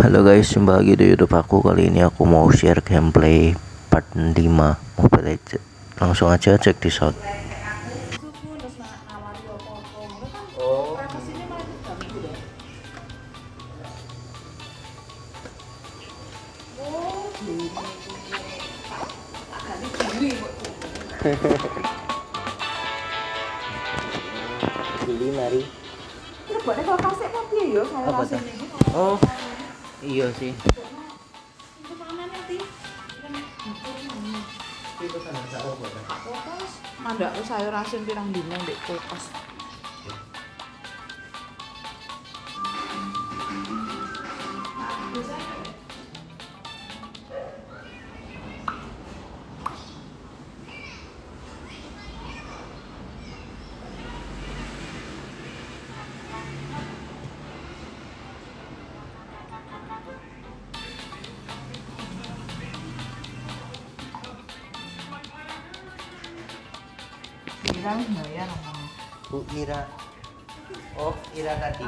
Halo guys, jumpa lagi di YouTube aku. Kali ini aku mau share gameplay part 5 Mobile Legends. Langsung aja cek di out. Pilih mari. Oh iya sih. Mandak sayur asin pirang dino ndek kulkas. Kira bayar apa? Bu Ira. Oh, Ira tadi.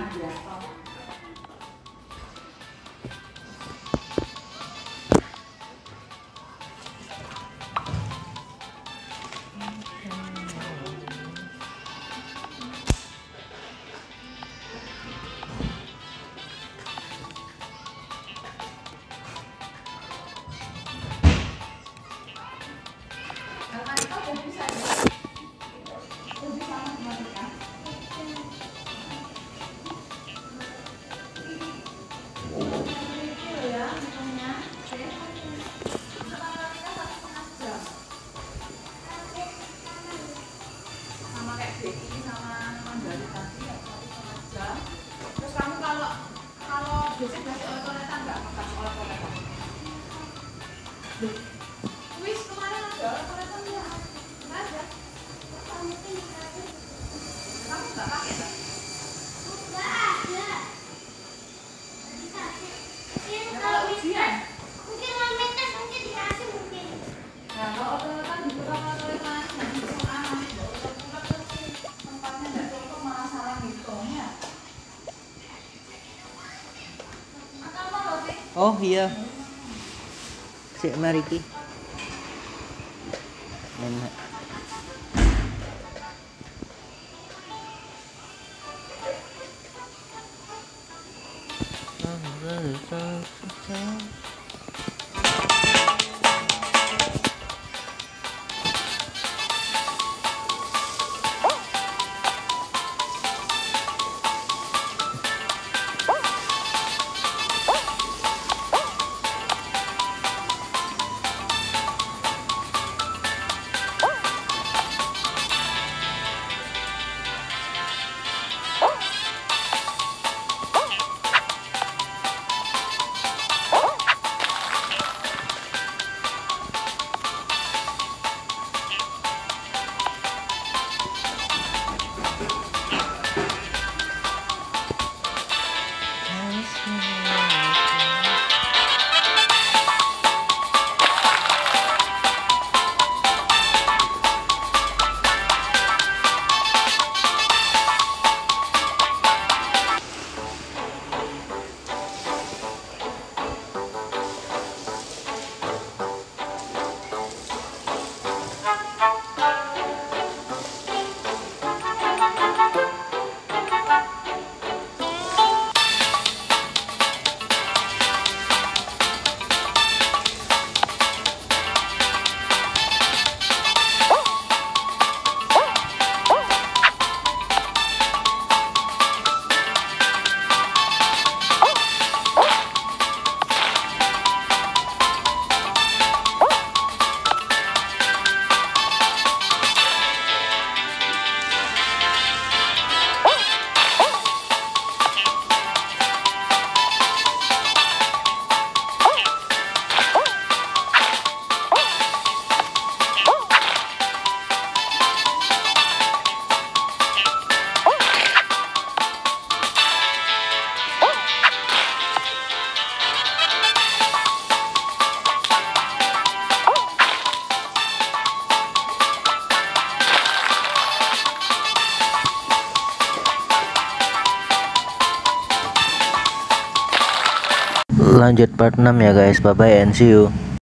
Terus kamu kalau basic kasih oleh toiletan nggak makan sekolah toiletan? Wis kemarin ada oleh toiletan ya? Nggak ada. Kamu nggak pakai kan? Nggak ada. Kalau ujian? Mungkin mau tes mungkin dikasih mungkin. Nah kalau toiletan dibuka kalau toiletan nanti soal nanti pulang terus tempatnya nggak cukup malah salah ngitungnya. Oh iya. Sik mari ki. Nenek. lanjut part 6 ya guys. Bye bye and see you.